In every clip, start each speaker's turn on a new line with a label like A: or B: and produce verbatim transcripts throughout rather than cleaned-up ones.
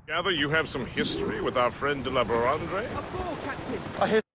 A: Gather you have some history with our friend de la Barandre?
B: A ball, Captain!
C: I hit.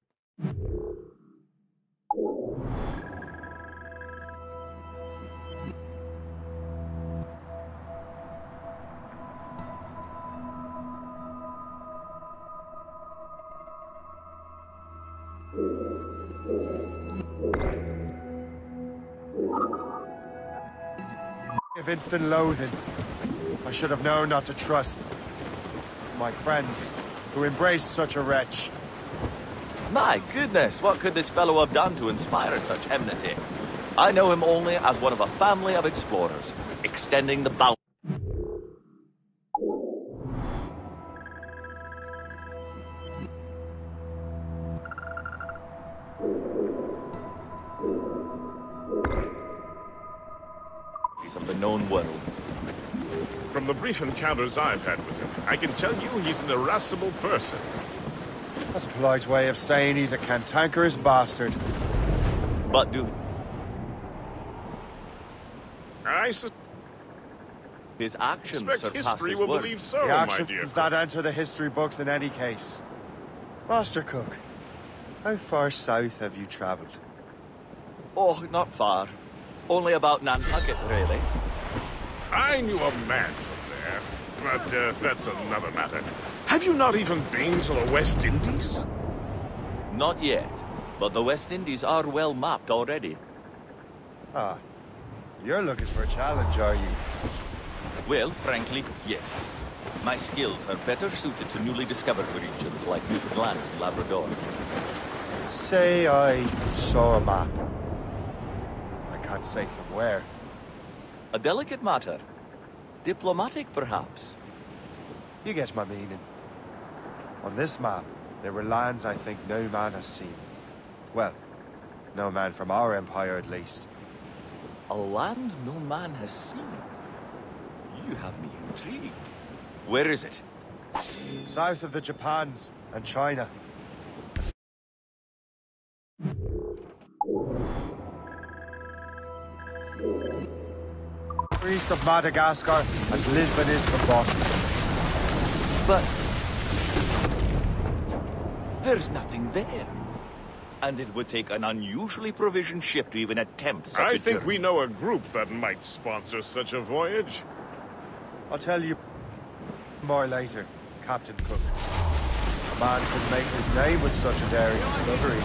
C: Of instant loathing. I should have known not to trust my friends who embraced such a wretch.
D: My goodness, what could this fellow have done to inspire such enmity? I know him only as one of a family of explorers, extending the boundaries. Of the known world.
A: From the brief encounters I've had with him, I can tell you he's an irascible person.
C: That's a polite way of saying he's a cantankerous bastard.
D: But do
A: I sus
D: his actions
A: suspect
D: surpass
A: history
D: his
A: will
D: words?
A: believe so,
C: The
A: my dear.
C: actions that enter the history books in any case. Master Cook, how far south have you traveled?
D: Oh, not far. Only about Nantucket, really.
A: I knew a man from there, but uh, that's another matter. Have you not even been to the West Indies?
D: Not yet, but the West Indies are well mapped already.
C: Ah, you're looking for a challenge, are you?
D: Well, frankly, yes. My skills are better suited to newly discovered regions like Newfoundland and Labrador.
C: Say I saw a map. I can't say from where.
D: A delicate matter. Diplomatic, perhaps.
C: You get my meaning. On this map, there were lands I think no man has seen. Well, no man from our empire at least.
D: A land no man has seen. You have me intrigued. Where is it?
C: South of the Japans and China. East of Madagascar, as Lisbon is from Boston.
D: But there's nothing there. And it would take an unusually provisioned ship to even attempt such
A: I
D: a
A: think
D: journey.
A: we know a group that might sponsor such a voyage.
C: I'll tell you more later, Captain Cook. A man could make his name with such a daring discovery.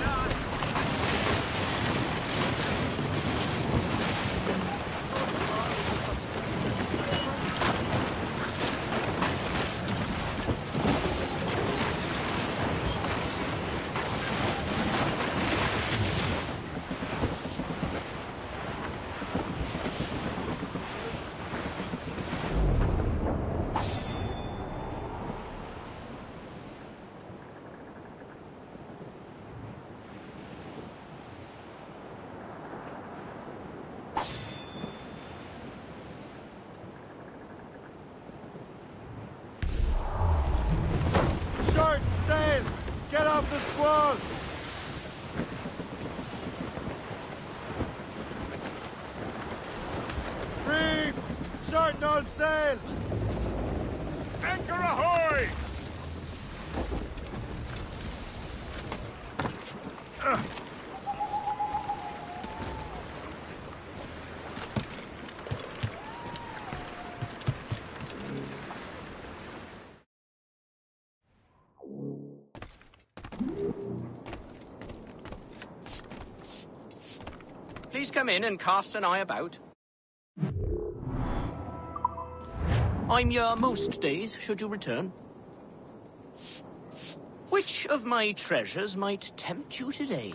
C: Short sail! Get off the squall! Reef! Short null sail!
A: Anchor ahoy!
B: Please come in and cast an eye about. I'm your most days, should you return. Which of my treasures might tempt you today?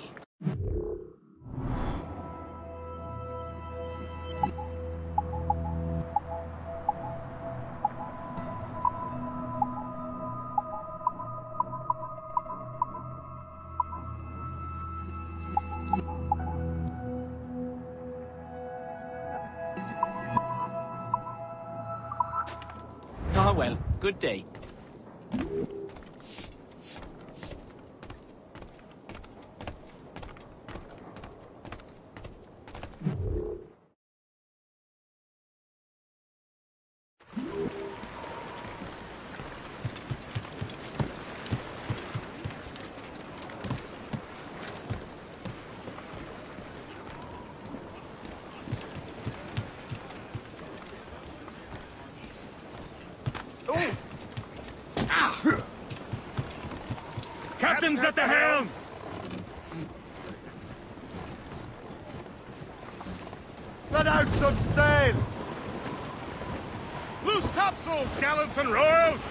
B: Ah, well, good day.
A: Captain's at the helm!
C: Let out some sail!
A: Loose topsails, gallants and royals!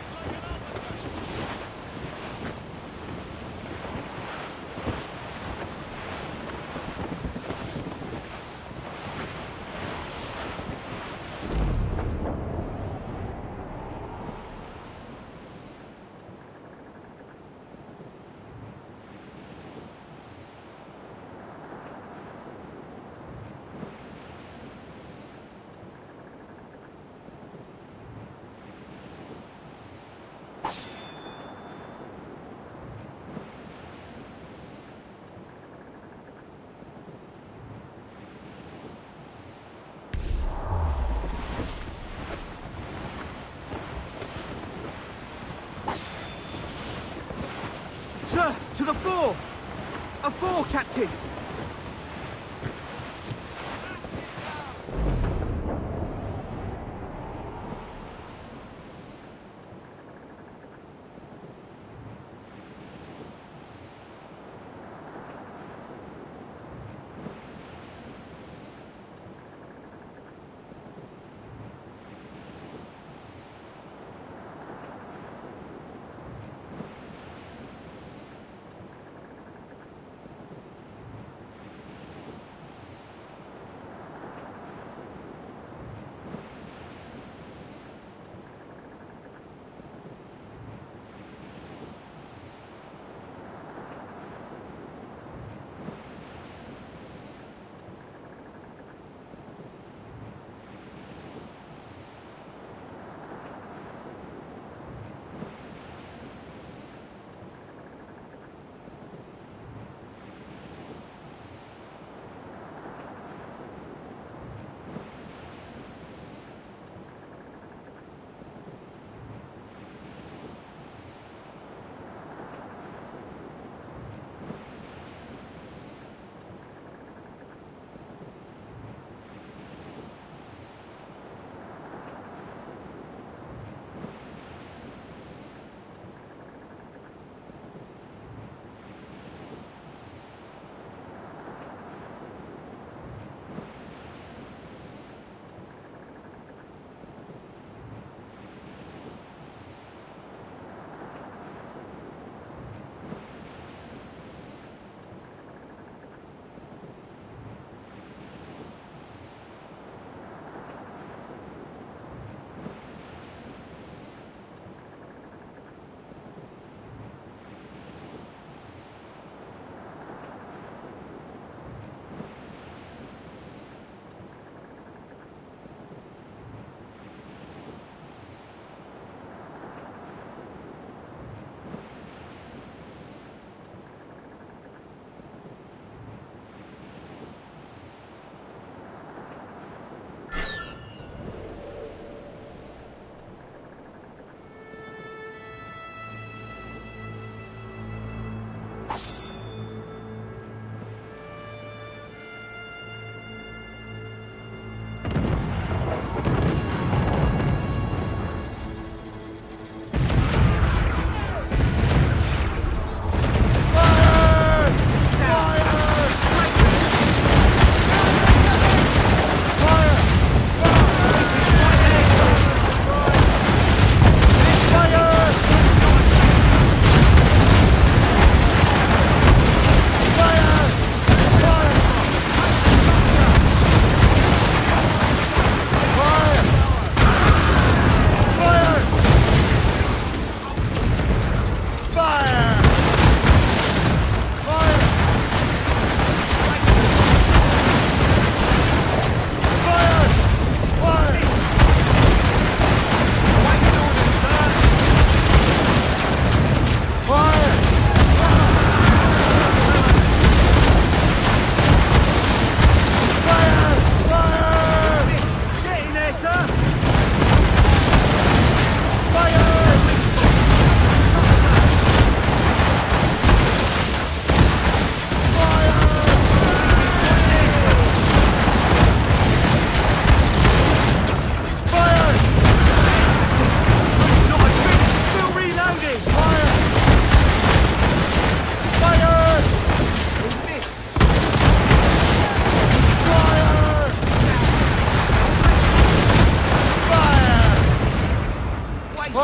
E: Sir, to the fore! A fore, Captain!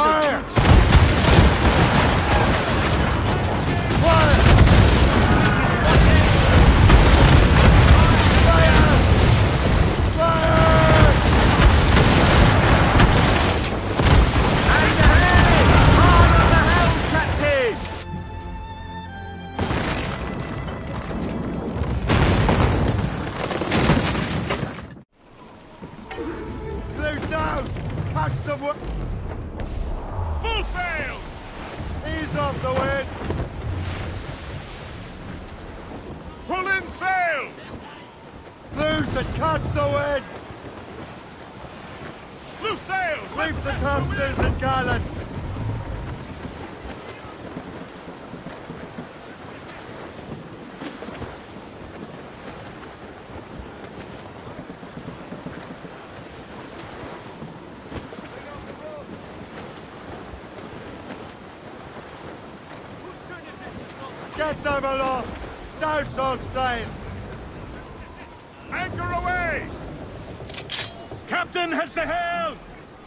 C: Fire! Fire! Somewhere.
A: Full sails!
C: Ease off the wind!
A: Pull in sails!
C: Loose and catch the wind!
A: Loose sails!
C: Reef the topsails and gallants! Get them aloft! Starts on sail!
A: Anchor away! Captain has the helm!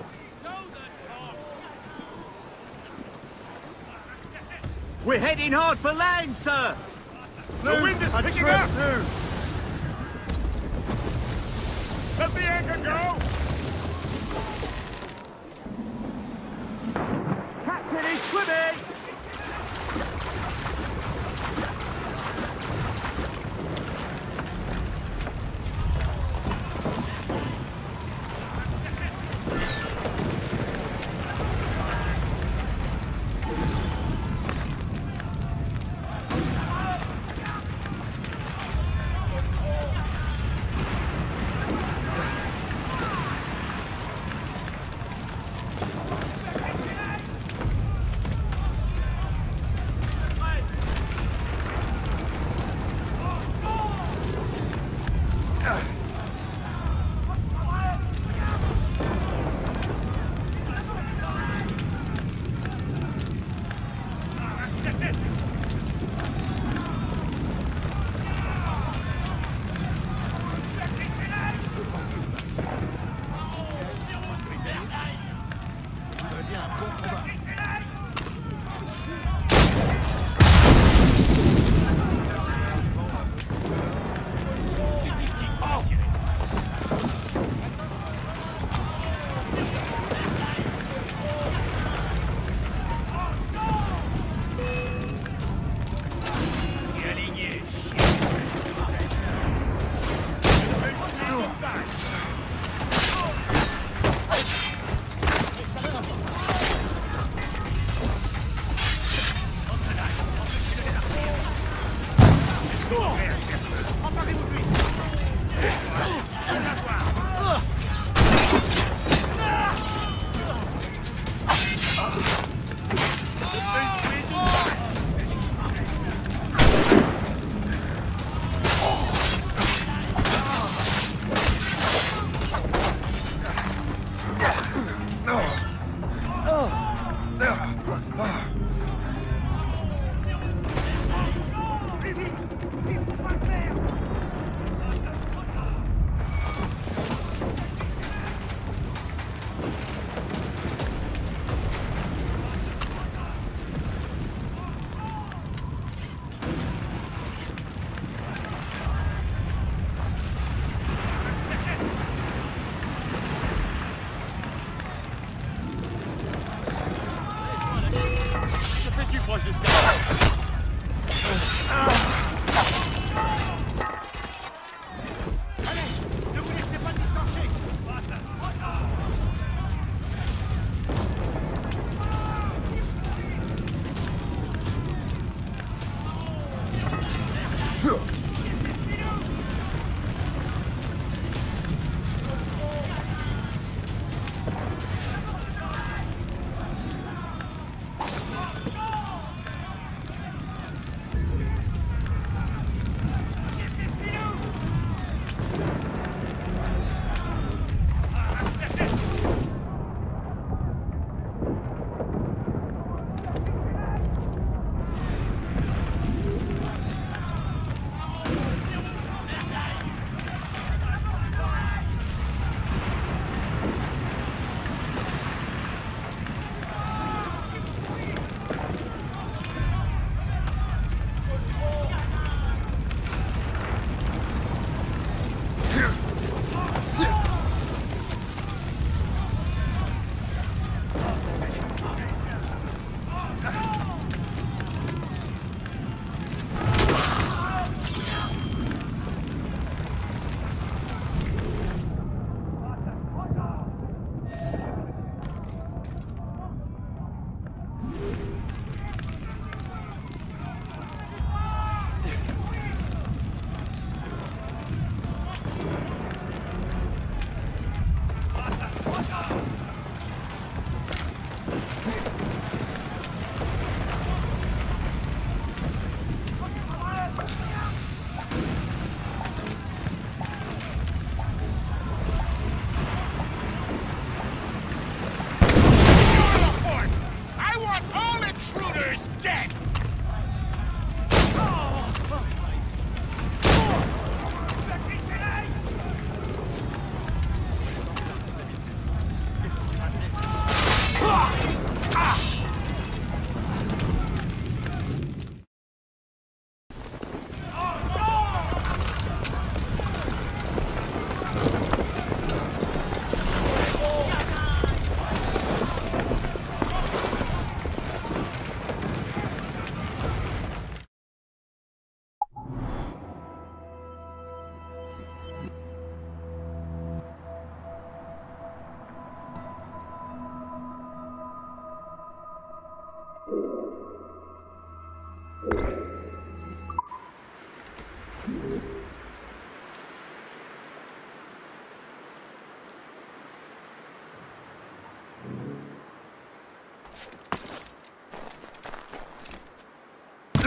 E: We're heading hard for land, sir!
A: The wind is
C: and
A: picking
C: trim
A: up!
C: to!
A: Let the anchor go!
E: Captain is swimming!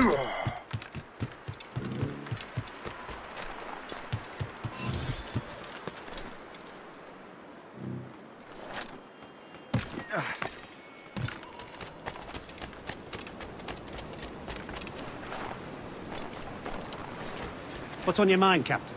F: What's on your mind, Captain?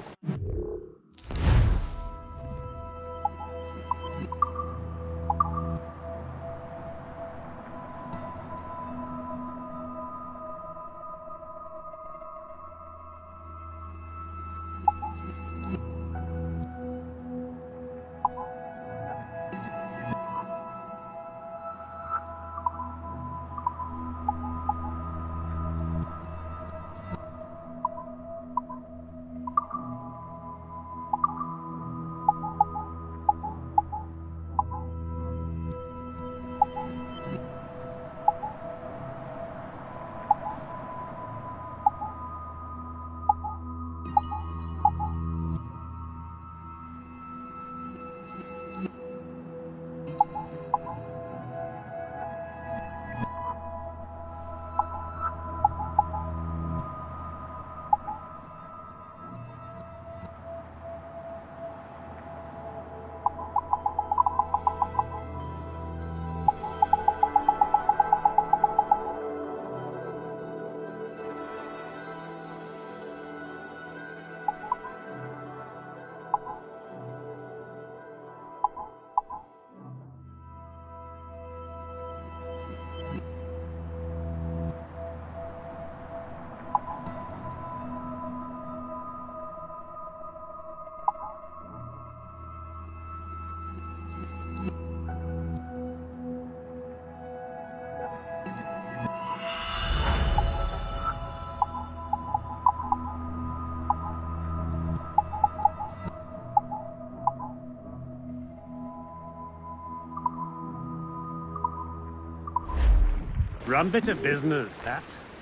F: Rum bit of business, that.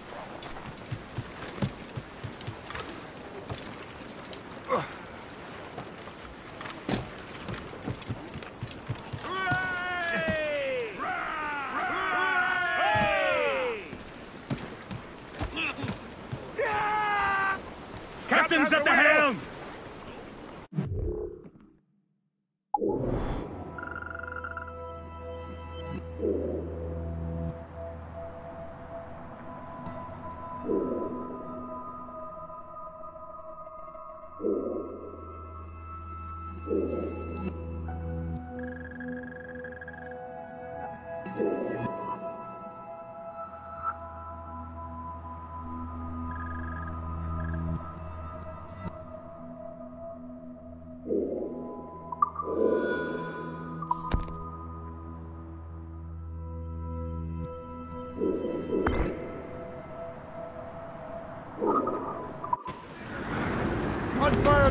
A: Captain's at the helm!
C: On fire!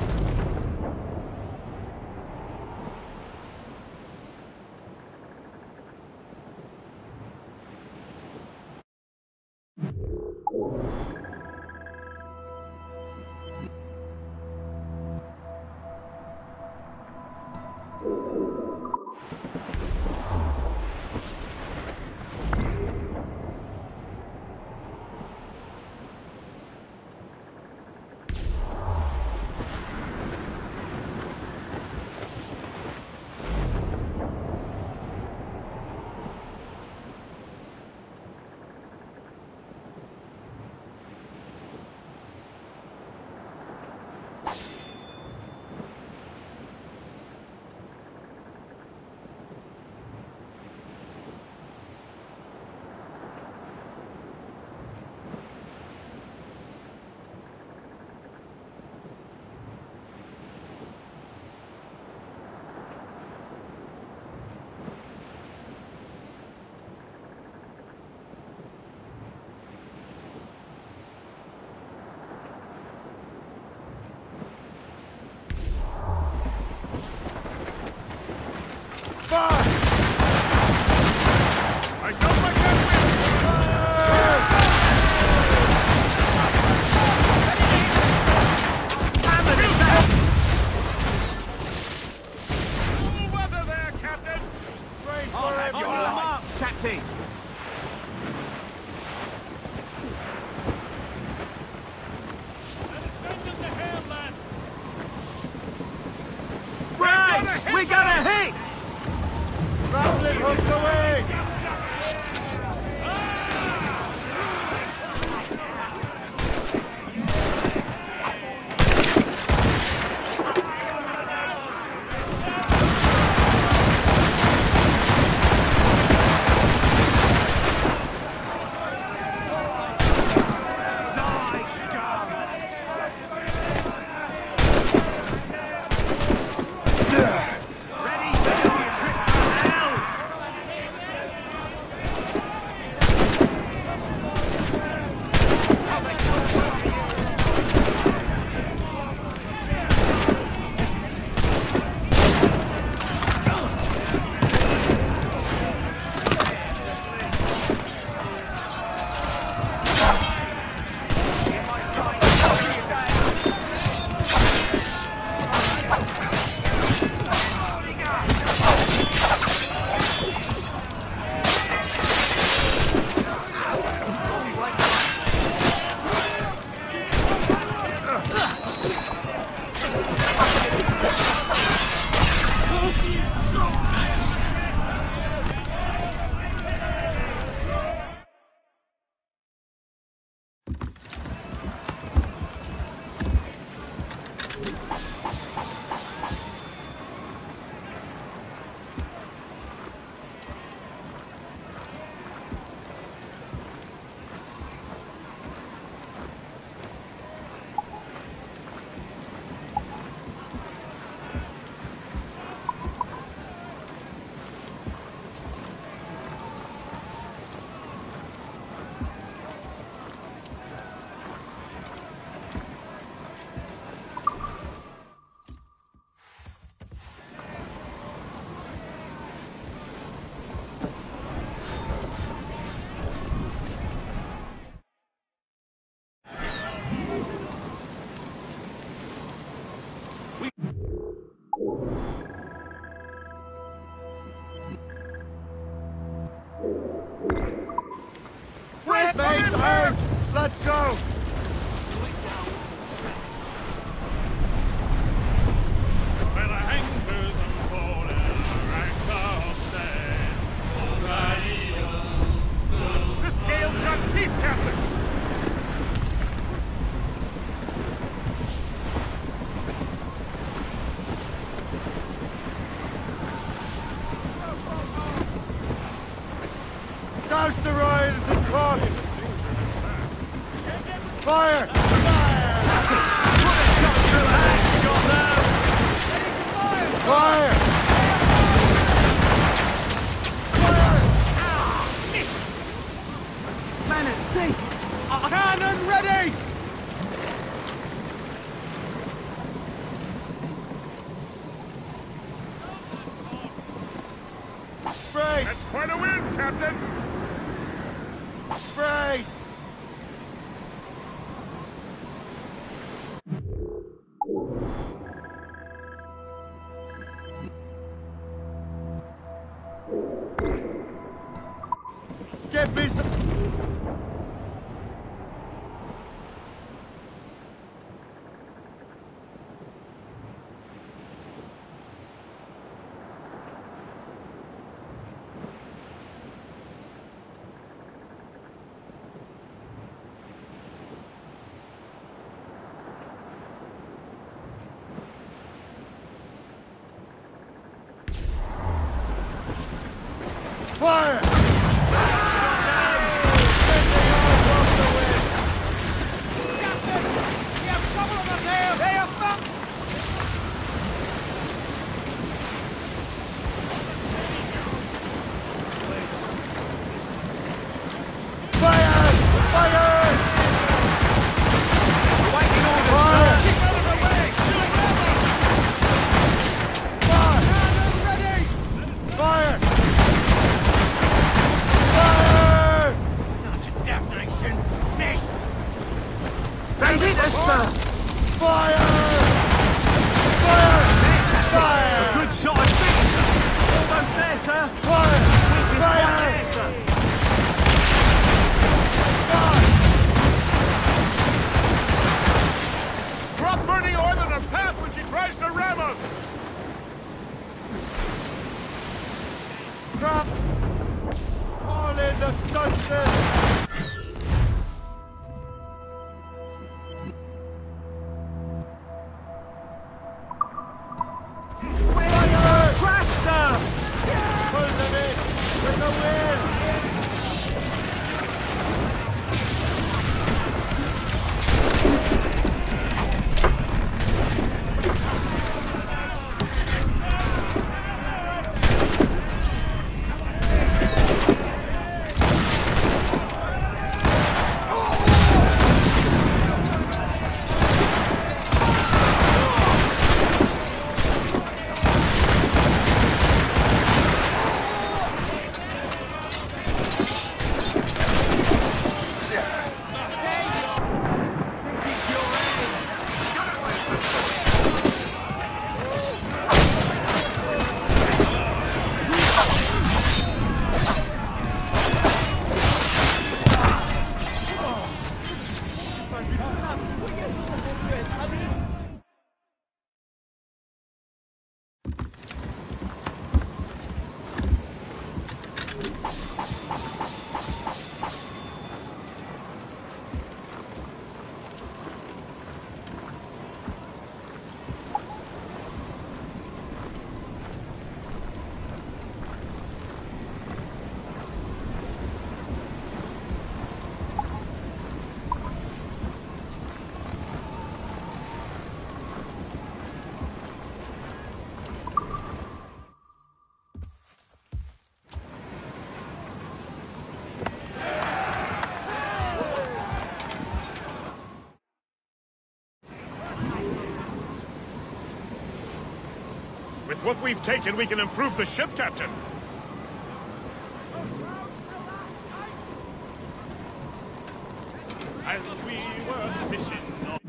C: Out! Let's go!
A: This gale's got teeth, Captain!
C: Douse the royals and tops! Fire! Fire!
E: Man at sea! Cannon ready!
C: Brace!
A: That's quite a win, Captain!
C: Brace! Get me some... Fire!
A: Drop burning oil in her path when she tries to ram us!
C: Drop! All in the stunts!
A: With what we've taken, we can improve the ship, Captain. As we were fishing on...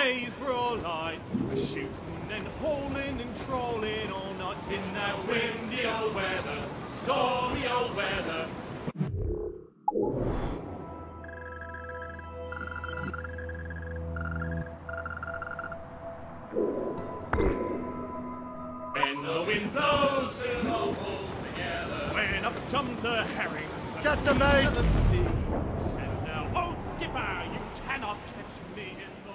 G: days were all light, shooting and hauling and trolling all night in that windy old weather, stormy old weather. When the wind blows, we'll all pull together. When up jumped a herring,
C: Get the mate!
G: the sea says now, old skipper, you cannot catch me in